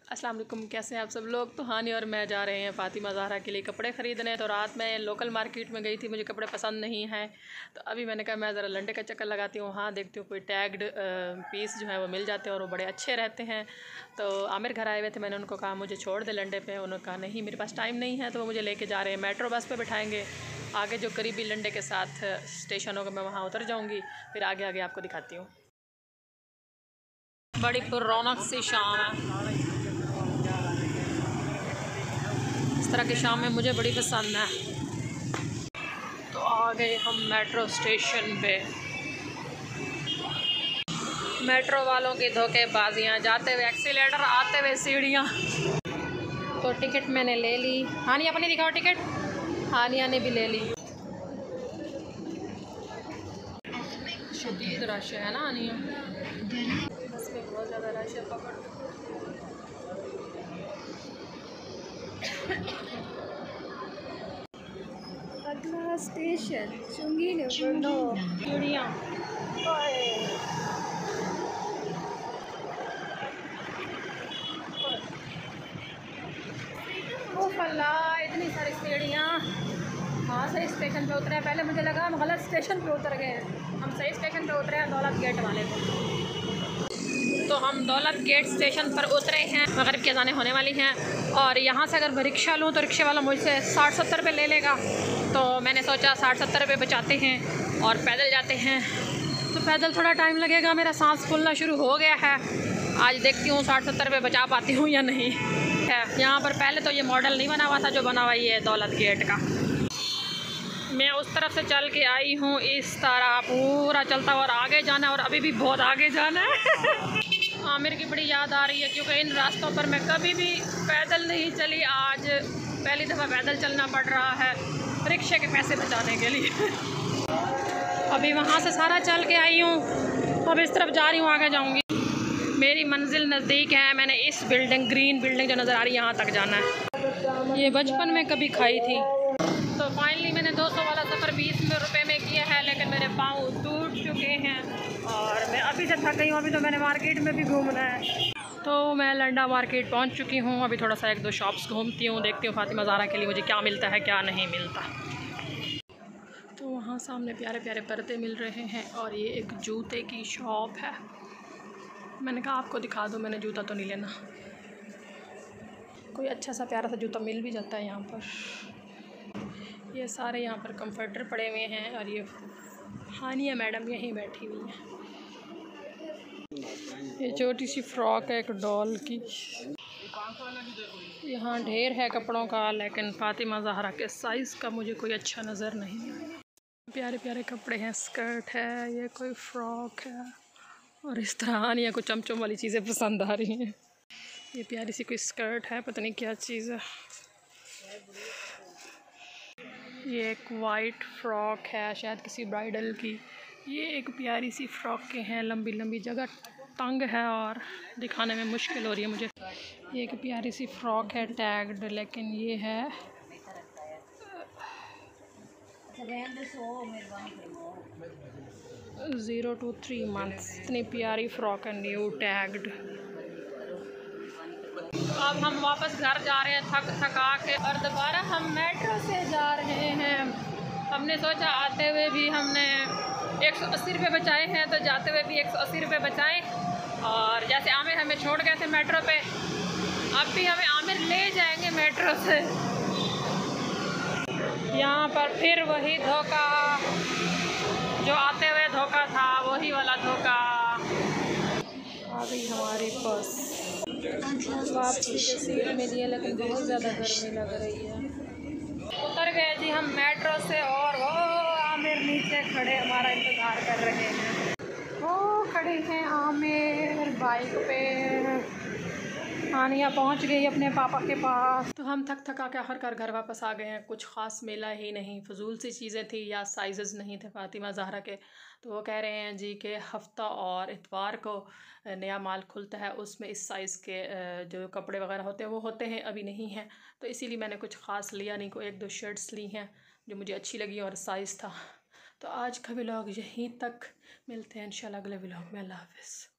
अस्सलाम वालेकुम, कैसे हैं आप सब लोग। तो हानि और मैं जा रहे हैं फ़ातिमा ज़हरा के लिए कपड़े ख़रीदने। तो रात में लोकल मार्केट में गई थी, मुझे कपड़े पसंद नहीं हैं। तो अभी मैंने कहा मैं ज़रा लंडे का चक्कर लगाती हूँ, वहाँ देखती हूँ कोई टैग्ड पीस जो है वो मिल जाते हैं और वो बड़े अच्छे रहते हैं। तो आमिर घर आए हुए थे, मैंने उनको कहा मुझे छोड़ दे लंडे पे। उन्होंने कहा नहीं मेरे पास टाइम नहीं है। तो वो मुझे लेके जा रहे हैं, मेट्रो बस पे बिठाएंगे। आगे जो करीबी लंडे के साथ स्टेशन होगा मैं वहाँ उतर जाऊँगी, फिर आगे आगे आपको दिखाती हूँ। बड़ी रौनक सी शाम है, इस तरह की शाम में मुझे बड़ी पसंद है। तो आ गए हम मेट्रो स्टेशन पे। मेट्रो वालों की धोखेबाजियाँ, जाते हुए एक्सीलेटर, आते हुए सीढ़ियाँ। तो टिकट मैंने ले ली। हानिया अपनी दिखाओ टिकट। हानिया ने भी ले ली। शदीद रश है ना हानिया, बस में बहुत ज़्यादा रश है। पकड़ अगला स्टेशन चुंगी नंबर 9 सीढ़ियाँ। इतनी सारी सीढ़ियाँ। हाँ सही स्टेशन पे उतरे हैं। पहले मुझे लगा हम गलत स्टेशन पे उतर गए हैं, हम सही स्टेशन पे उतरे हैं, दौलत गेट वाले पे। तो हम दौलत गेट स्टेशन पर उतरे हैं। मगरिब की अज़ानें होने वाली हैं और यहाँ से अगर मैं रिक्शा लूँ तो रिक्शे वाला मुझसे 60-70 रुपये ले लेगा। तो मैंने सोचा 60-70 रुपये बचाते हैं और पैदल जाते हैं। तो पैदल थोड़ा टाइम लगेगा, मेरा सांस फूलना शुरू हो गया है। आज देखती हूँ 60-70 रुपये बचा पाती हूँ या नहीं है। यहाँ पर पहले तो ये मॉडल नहीं बना हुआ था, जो बना हुआ ये दौलत गेट का। मैं उस तरफ से चल के आई हूँ, इस तरह पूरा चलता और आगे जाना, और अभी भी बहुत आगे जाना है। आमिर की बड़ी याद आ रही है क्योंकि इन रास्तों पर मैं कभी भी पैदल नहीं चली। आज पहली दफ़ा पैदल चलना पड़ रहा है रिक्शे के पैसे बचाने के लिए। अभी वहाँ से सारा चल के आई हूँ, अब इस तरफ जा रही हूँ, आगे जाऊँगी। मेरी मंजिल नज़दीक है। मैंने इस बिल्डिंग, ग्रीन बिल्डिंग जो नज़र आ रही है, यहाँ तक जाना है। ये बचपन में कभी खाई थी। तो फाइनली मैंने 200 वाला सफ़र 20 रुपये में किया है, लेकिन मेरे पाँव टूट चुके हैं और मैं अभी से थक गई हूँ। अभी तो मैंने मार्केट में भी घूमना है। तो मैं लंडा मार्केट पहुँच चुकी हूँ। अभी थोड़ा सा 1-2 शॉप्स घूमती हूँ, देखती हूँ फ़ातिमा ज़हरा के लिए मुझे क्या मिलता है क्या नहीं मिलता। तो वहाँ सामने प्यारे प्यारे पर्दे मिल रहे हैं और ये एक जूते की शॉप है। मैंने कहा आपको दिखा दूँ, मैंने जूता तो नहीं लेना, कोई अच्छा सा प्यारा सा जूता मिल भी जाता है यहाँ पर। ये सारे यहाँ पर कंफर्टर पड़े हुए हैं और ये हानिया मैडम यहीं बैठी हुई हैं। ये छोटी सी फ्रॉक है एक डॉल की। यहाँ ढेर है कपड़ों का, लेकिन फ़ातिमा ज़हरा के साइज़ का मुझे कोई अच्छा नज़र नहीं आया। प्यारे प्यारे कपड़े हैं, स्कर्ट है, ये कोई फ्रॉक है और इस तरह हानिया को चमचम वाली चीज़ें पसंद आ रही हैं। ये प्यारी सी कोई स्कर्ट है, पता नहीं क्या चीज़ है। ये एक वाइट फ्रॉक है, शायद किसी ब्राइडल की। ये एक प्यारी सी फ्रॉक के हैं, लंबी लंबी, जगह तंग है और दिखाने में मुश्किल हो रही है मुझे। ये एक प्यारी सी फ्रॉक है टैग्ड, लेकिन ये है 0 to 3 months। इतनी प्यारी फ्रॉक है, न्यू टैग्ड। अब हम वापस घर जा रहे हैं थक थका के, और दोबारा हम मेट्रो से जा रहे हैं। हमने सोचा आते हुए भी हमने 180 रुपये बचाए हैं, तो जाते हुए भी 180 रुपये बचाएँ। और जैसे आमिर हमें छोड़ गए थे मेट्रो पे, अब भी हमें आमिर ले जाएंगे मेट्रो से। यहाँ पर फिर वही धोखा, जो आते हुए धोखा था, वही वाला धोखा। आ गई हमारी बस, वापसी के सीट मिली है, लेकिन बहुत ज़्यादा गर्मी लग रही है। उतर गए जी हम मेट्रो से और वो आमिर नीचे खड़े हमारा इंतज़ार कर रहे हैं। वो खड़े हैं आमिर बाइक पे। हानिया पहुंच गई अपने पापा के पास। तो हम थक थका के आखिरकार घर वापस आ गए हैं। कुछ ख़ास मिला ही नहीं, फजूल सी चीज़ें थी या साइज़ नहीं थे फ़ातिमा ज़हरा के। तो वो कह रहे हैं जी कि हफ्ता और इतवार को नया माल खुलता है, उसमें इस साइज़ के जो कपड़े वगैरह होते हैं वो होते हैं, अभी नहीं हैं। तो इसीलिए मैंने कुछ ख़ास लिया नहीं, कोई 1-2 शर्ट्स ली हैं जो मुझे अच्छी लगी और साइज़ था। तो आज का व्लॉग यहीं तक, मिलते हैं इंशाल्लाह अगले व्लॉग में। अल्लाह हाफ़िज़।